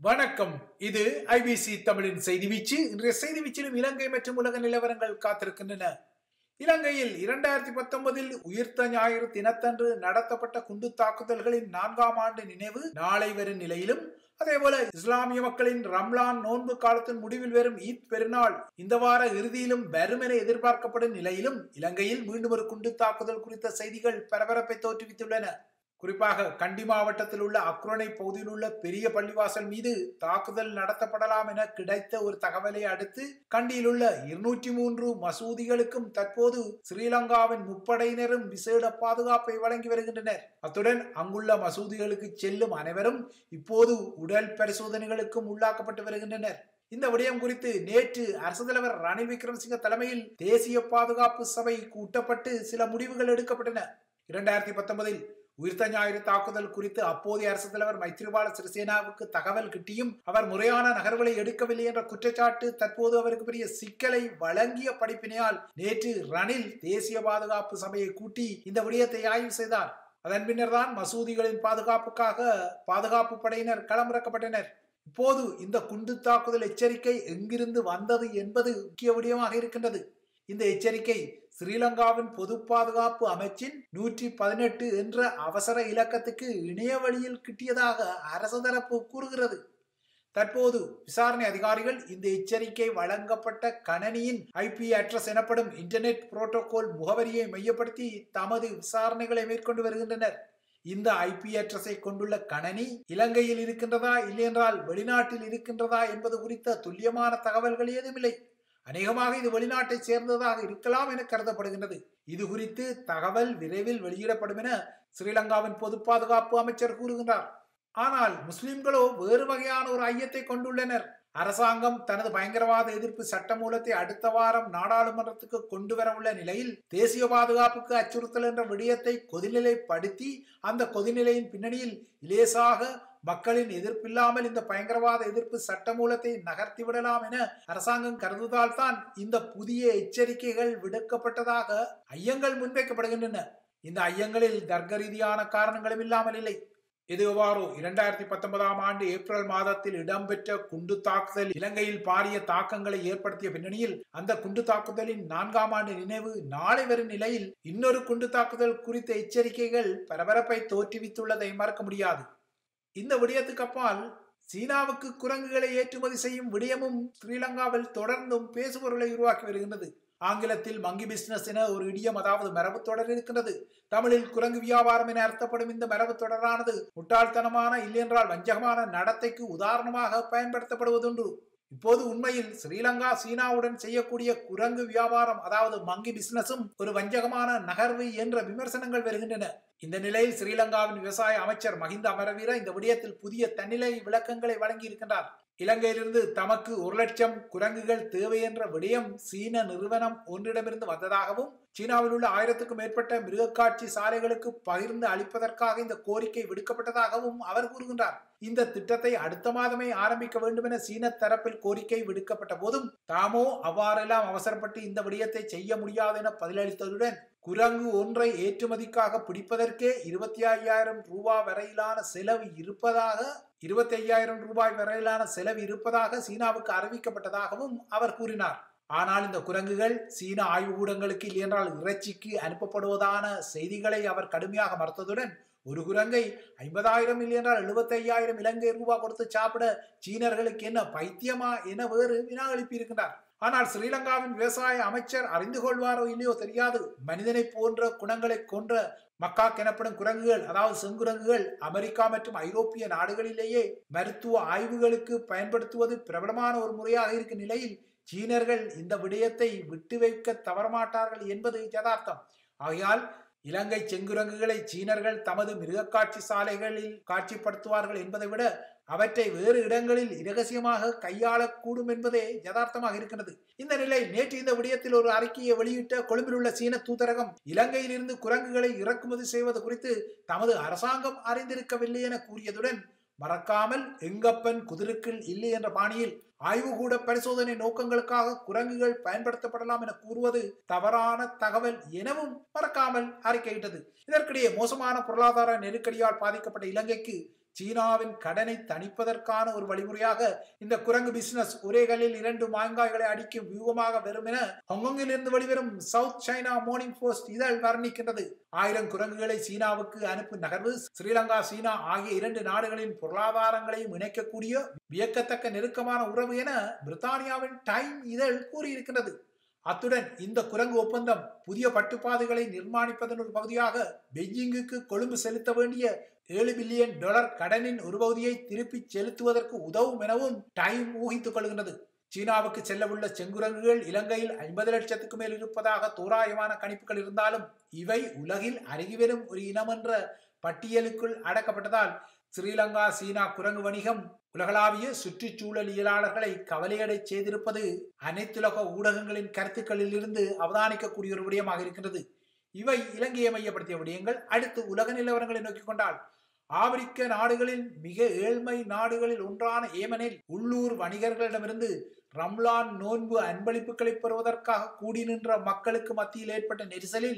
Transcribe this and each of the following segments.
வணக்கம். இது IBC தமிழின் செய்தி வீச்சு. இன்றைய செய்தி வீச்சிலும் இலங்கை மற்றும் உலக நிலவரங்கள் காத்திருக்கின்றன. இலங்கையில் 2019 உயிர்த்த ஞாயிறு தினத்தன்று நடத்தப்பட்ட குண்டு தாக்குதல்களின் 4ஆம் ஆண்டு நினைவு நாளை வரும் நிலையிலும், அதேபோல இஸ்லாமிய மக்களின் ரம்லான் நோன்பு காலத்தின் முடிவில் வரும் ஈத் பெருநாள் இந்த வார இறுதியிலும் வரும் என எதிர்பார்க்கப்படும் நிலையிலும், இலங்கையில் மீண்டும் ஒரு குண்டு தாக்குதல் குறித்த செய்திகள் பரபரப்பை தோற்றுவித்துள்ளன. குறிப்பாக கண்டி மாவட்டத்தில் உள்ள அக்ரோனை பகுதியில் உள்ள பெரிய பள்ளிவாசல் மீது தாக்குதல் நடத்தப்படலாம் என கிடைத்த ஒரு தகவலை அடுத்து கண்டியில் உள்ள 203 மசூதிகளுக்கும் தற்போது ஸ்ரீலங்காவின் முப்படையினரும் விசேட பாதுகாப்பை வழங்கி வருகின்றனர். அத்துடன் அங்குள்ள மசூதிகளுக்கு செல்லும் அனைவரும் இப்போது உடல் பரிசோதனைகளுக்கும் உள்ளாக்கப்பட்டு வருகின்றனர். இந்த விடயம் குறித்து நேற்று அரசு தலைவர் ரணில் விக்ரமசிங்க தலைமையில் தேசிய பாதுகாப்பு சபை கூட்டப்பட்டு சில முடிவுகள் எடுக்கப்பட்டன. 2019 உயிர்த்த ஞாயிறு தாக்குதல் குறித்து அப்போதைய அரசு தலைவர் மைத்ரிபால சிறிசேனாவுக்கு தகவல் கிட்டியும் அவர் முறையான நகர்வுகளை எடுக்கவில்லை என்ற குற்றச்சாட்டு தற்போது அவருக்கு பெரிய சிக்கலை வழங்கிய படிப்பினையால் நேற்று ரணில் தேசிய பாதுகாப்பு சபையை கூட்டி இந்த விடயத்தை ஆய்வு செய்தார். அதன் பின்னர் தான் மசூதிகளின் பாதுகாப்புக்காக பாதுகாப்பு படையினர் களமிறக்கப்பட்டனர். இப்போது இந்த குண்டு தாக்குதல் எச்சரிக்கை எங்கிருந்து வந்தது என்பது முக்கிய விடயமாக இருக்கின்றது. இந்த எச்சரிக்கை ஸ்ரீலங்காவின் பொது பாதுகாப்பு அமைச்சின் 118 என்ற அவசர இலக்கத்துக்கு இணைய வழியில் கிட்டியதாக அரசு தரப்பு கூறுகிறது. தற்போது விசாரணை அதிகாரிகள் இந்த எச்சரிக்கை வழங்கப்பட்ட கணனியின் IP அட்ரஸ் எனப்படும் இன்டர்நெட் புரோட்டோகால் முகவரியை மையப்படுத்தி தமது விசாரணைகளை மேற்கொண்டு வருகின்றனர். இந்த IP அட்ரஸை கொண்டுள்ள கணனி இலங்கையில் இருக்கின்றதா இல்லையென்றால் வெளிநாட்டில் இருக்கின்றதா என்பது குறித்த துல்லியமான தகவல்கள் ஏதுமில்லை. அநேகமாக இது வெளிநாட்டை சேர்ந்ததாக இருக்கலாம் என கருதப்படுகின்றது. இது குறித்து தகவல் விரைவில் வெளியிடப்படும் என ஸ்ரீலங்காவின் பொது பாதுகாப்பு அமைச்சர் கூறுகின்றார். ஆனால் முஸ்லிம்களோ வேறு வகையான ஒரு ஐயத்தை கொண்டுள்ளனர். அரசாங்கம் தனது பயங்கரவாத எதிர்ப்பு சட்டமூலத்தை அடுத்த வாரம் நாடாளுமன்றத்துக்கு கொண்டு வர உள்ள நிலையில் தேசிய பாதுகாப்புக்கு அச்சுறுத்தல் என்ற விடயத்தை கொதிநிலைப்படுத்தி அந்த கொதிநிலையின் பின்னணியில் இலேசாக மக்களின் எதிர்ப்பில்லாமல் இந்த பயங்கரவாத எதிர்ப்பு சட்டமூலத்தை நகர்த்திவிடலாம் என அரசாங்கம் கருதுவதால் தான் இந்த புதிய எச்சரிக்கைகள் விடுக்கப்பட்டதாக ஐயங்கள் முன்வைக்கப்படுகின்றன. இந்த ஐயங்களில் தர்க்க ரீதியான காரணங்களும் இல்லாமல் இல்லை. எதுவாறோ 2019ஆம் ஆண்டு ஏப்ரல் மாதத்தில் இடம்பெற்ற குண்டு தாக்குதல் இலங்கையில் பாரிய தாக்கங்களை ஏற்படுத்திய பின்னணியில் அந்த குண்டு தாக்குதலின் 4ஆம் ஆண்டு நினைவு நாளை வரும் நிலையில் இன்னொரு குண்டு தாக்குதல் குறித்த எச்சரிக்கைகள் பரபரப்பை தோற்றுவித்துள்ளதை மறக்க முடியாது. இந்த விடயத்துக்கு அப்பால் சீனாவுக்கு குரங்குகளை ஏற்றுமதி செய்யும் விடயமும் ஸ்ரீலங்காவில் தொடர்ந்தும் பேசுபொருளை உருவாக்கி வருகின்றது. ஆங்கிலத்தில் மங்கி பிசினஸ் என ஒரு இடியம், அதாவது மரபு தொடர் இருக்கின்றது. தமிழில் குரங்கு வியாபாரம் என அர்த்தப்படும் இந்த மரபு தொடரானது முட்டாள்தனமான இல்லையென்றால் வஞ்சகமான நடத்தைக்கு உதாரணமாக பயன்படுத்தப்படுவதுண்டு. இப்போது உண்மையில் ஸ்ரீலங்கா சீனாவுடன் செய்யக்கூடிய குரங்கு வியாபாரம், அதாவது மங்கி பிசினஸும் ஒரு வஞ்சகமான நகர்வு என்ற விமர்சனங்கள் வருகின்றன. இந்த நிலையில் ஸ்ரீலங்காவின் விவசாய அமைச்சர் மஹிந்த அமரவீர இந்த விடயத்தில் புதிய தன்னிலை விளக்கங்களை வழங்கி இருக்கின்றார். இலங்கையிலிருந்து தமக்கு 1 லட்சம் குரங்குகள் தேவை என்ற விடயம் சீன நிறுவனம் ஒன்றிடமிருந்து வந்ததாகவும், சீனாவில் உள்ள 1000க்கும் மேற்பட்ட மிருகக்காட்சி சாலைகளுக்கு பகிர்ந்து அளிப்பதற்காக இந்த கோரிக்கை விடுக்கப்பட்டதாகவும் அவர் கூறுகின்றார். இந்த திட்டத்தை அடுத்த மாதமே ஆரம்பிக்க வேண்டும் என சீன தரப்பில் கோரிக்கை விடுக்கப்பட்ட போதும் தாமோ அவ்வாறெல்லாம் அவசரப்பட்டு இந்த விடயத்தை செய்ய முடியாது என பதிலளித்ததுடன், குரங்கு ஒன்றை ஏற்றுமதிக்காக பிடிப்பதற்கே 25,000 ரூபாய் வரையிலான செலவு இருப்பதாக சீனாவுக்கு அறிவிக்கப்பட்டதாகவும் அவர் கூறினார். ஆனால் இந்த குரங்குகள் சீன ஆய்வுக்கூடங்களுக்கு இல்லையென்றால் இறைச்சிக்கு அனுப்பப்படுவதான செய்திகளை அவர் கடுமையாக மறுத்ததுடன், ஒரு குரங்கை 50,000 இல்லையென்றால் 75,000 இலங்கை ரூபாய் கொடுத்து சாப்பிட சீனர்களுக்கு என்ன பைத்தியமா என வேறு வினா எழுப்பியிருக்கின்றார். ஆனால் ஸ்ரீலங்காவின் விவசாய அமைச்சர் அறிந்து கொள்வாரோ இல்லையோ தெரியாது, மனிதனை போன்ற குணங்களை கொன்ற மக்காக் எனப்படும் குரங்குகள், அதாவது செங்குரங்குகள் அமெரிக்கா மற்றும் ஐரோப்பிய நாடுகளிலேயே மருத்துவ ஆய்வுகளுக்கு பயன்படுத்துவது பிரபலமான ஒரு முறையாக இருக்கும் நிலையில் சீனர்கள் இந்த விடயத்தை விட்டு வைக்க தவறமாட்டார்கள் என்பது யதார்த்தம். ஆகையால் இலங்கை செங்குரங்குகளை சீனர்கள் தமது மிருகக்காட்சி சாலைகளில் காட்சிப்படுத்துவார்கள் என்பதை விட அவற்றை வேறு இடங்களில் இரகசியமாக கையாளக்கூடும் என்பதே யதார்த்தமாக இருக்கிறது. இந்த நிலை நேற்று இந்த விடயத்தில் ஒரு அறிக்கையை வெளியிட்ட கொழும்பில் உள்ள சீன தூதரகம் இலங்கையில் இருந்து குரங்குகளை இறக்குமதி செய்வது குறித்து தமது அரசாங்கம் அறிந்திருக்கவில்லை என கூறியதுடன், மறக்காமல் எங்கப்பன் குதிரைக்குள் இல்லை என்ற பாணியில் ஆய்வுகூட பரிசோதனை நோக்கங்களுக்காக குரங்குகள் பயன்படுத்தப்படலாம் என கூறுவது தவறான தகவல் எனவும் மறக்காமல் அறிக்கையிட்டது. இதற்கிடையே மோசமான பொருளாதார நெருக்கடியால் பாதிக்கப்பட்ட இலங்கைக்கு சீனாவின் கடனை தணிப்பதற்கான ஒரு வழிமுறையாக இந்த குரங்கு பிசினஸ் ஒரே கல்லில் 2 மாங்காய்களை அடிக்கும் வியூகமாக வரும் என ஹாங்காங்கில் இருந்து வெளிவரும் சவுத் சைனா மார்னிங் போஸ்ட் இதழ் வர்ணிக்கின்றது. 1000 குரங்குகளை சீனாவுக்கு அனுப்பும் நகர்வு ஸ்ரீலங்கா சீனா ஆகிய 2 நாடுகளின் பொருளாதாரங்களையும் இணைக்கக்கூடிய வியக்கத்தக்க நெருக்கமான உறவு என பிரித்தானியாவின் டைம் இதழ் கூறியிருக்கின்றது. அத்துடன் இந்த குரங்கு ஒப்பந்தம் புதிய பட்டுப்பாதைகளை நிர்மாணிப்பதன் ஒரு பகுதியாக பெய்ஜிங்குக்கு கொழும்பு செலுத்த வேண்டிய $7 பில்லியன் கடனின் ஒரு பகுதியை திருப்பி செலுத்துவதற்கு உதவும் எனவும் டைம் ஊகித்துக் கொள்கின்றது. சீனாவுக்கு செல்லவுள்ள செங்குரங்குகள் இலங்கையில் 50 லட்சத்துக்கு மேல் இருப்பதாக தோராயமான கணிப்புகள் இருந்தாலும் இவை உலகில் அருகிவரும் ஒரு இனம் என்ற பட்டியலுக்குள் அடக்கப்பட்டதால் ஸ்ரீலங்கா சீனா குரங்கு வணிகம் உலகளாவிய சுற்றுச்சூழலியலாளர்களை கவலையடை செய்திருப்பது அனைத்துலக ஊடகங்களின் கருத்துக்களில் இருந்து அவதானிக்கக்கூடிய ஒரு விடயமாக இருக்கின்றது. இவை இலங்கையை மையப்படுத்திய விடயங்கள். அடுத்து உலக நிலவரங்களை நோக்கிக் கொண்டால் ஆப்பிரிக்க நாடுகளில் மிக ஏழ்மை நாடுகளில் ஒன்றான ஏமனில் உள்ளூர் வணிகர்களிடமிருந்து ரம்லான் நோன்பு அன்பளிப்புகளை பெறுவதற்காக கூடி நின்ற மக்களுக்கு மத்தியில் ஏற்பட்ட நெரிசலில்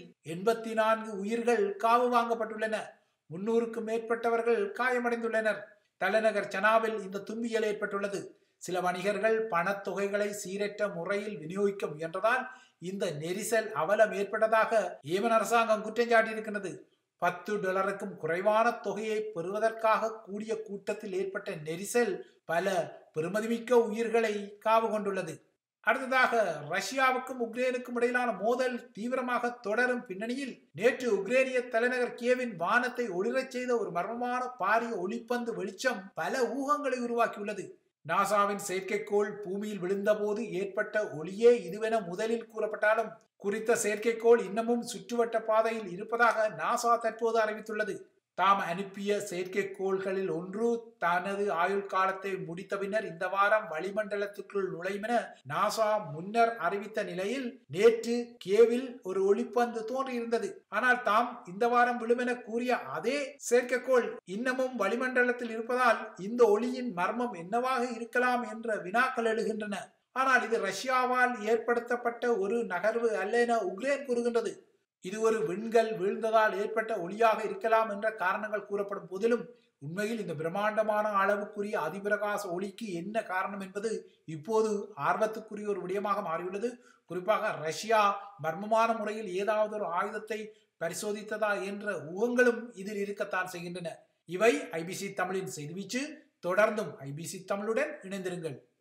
84 உயிர்கள் காவு வாங்கப்பட்டுள்ளன. 300க்கும் மேற்பட்டவர்கள் காயமடைந்துள்ளனர். தலைநகர் சனாவில் இந்த துன்பியல் ஏற்பட்டுள்ளது. சில வணிகர்கள் பணத்தொகைகளை சீரற்ற முறையில் விநியோகிக்க முயன்றதால் இந்த நெரிசல் அவலம் ஏற்பட்டதாக ஏமன் அரசாங்கம் குற்றம் சாட்டியிருக்கிறது. $10க்கும் குறைவான தொகையை பெறுவதற்காக கூடிய கூட்டத்தில் ஏற்பட்ட நெரிசல் பல பெறுமதிமிக்க உயிர்களை காவு கொண்டுள்ளது. அடுத்ததாக ரஷ்யாவுக்கும் உக்ரைனுக்கும் இடையிலான மோதல் தீவிரமாக தொடரும் பின்னணியில் நேற்று உக்ரைனிய தலைநகர் கியேவின் வானத்தை ஒளிரச் செய்த ஒரு மர்மமான பாரிய ஒளிப்பந்து வெளிச்சம் பல ஊகங்களை உருவாக்கியுள்ளது. நாசாவின் செயற்கைக்கோள் பூமியில் விழுந்தபோது ஏற்பட்ட ஒளியே இதுவென முதலில் கூறப்பட்டாலும் குறித்த செயற்கைக்கோள் இன்னமும் சுற்றுவட்ட பாதையில் இருப்பதாக நாசா தற்போது அறிவித்துள்ளது. தாம் அனுப்பிய செயற்கைக்கோள்களில் ஒன்று தனது ஆயுள் காலத்தை முடித்த பின்னர் இந்த வாரம் வளிமண்டலத்துக்குள் நுழையும் என நாசா முன்னர் அறிவித்த நிலையில் நேற்று கியேவில் ஒரு ஒளிப்பந்து தோன்றியிருந்தது. ஆனால் தாம் இந்த வாரம் விழும் என கூறிய அதே செயற்கைக்கோள் இன்னமும் வளிமண்டலத்தில் இருப்பதால் இந்த ஒளியின் மர்மம் என்னவாக இருக்கலாம் என்ற வினாக்கள் எழுகின்றன. ஆனால் இது ரஷ்யாவால் ஏற்படுத்தப்பட்ட ஒரு நகர்வு அல்ல என உக்ரைன் கூறுகின்றது. இது ஒரு விண்கல் வீழ்ந்ததால் ஏற்பட்ட ஒளியாக இருக்கலாம் என்ற காரணங்கள் கூறப்படும் போதிலும் உண்மையில் இந்த பிரம்மாண்டமான அளவுக்குரிய அதிபிரகாச ஒளிக்கு என்ன காரணம் என்பது இப்போது ஆர்வத்துக்குரிய ஒரு விடயமாக மாறியுள்ளது. குறிப்பாக ரஷ்யா மர்மமான முறையில் ஏதாவது ஒரு ஆயுதத்தை பரிசோதித்ததா என்ற ஊகங்களும் இதில் இருக்கத்தான் செய்கின்றன. இவை IBC தமிழின் செய்தி வீச்சு. தொடர்ந்தும் IBC தமிழுடன் இணைந்திருங்கள்.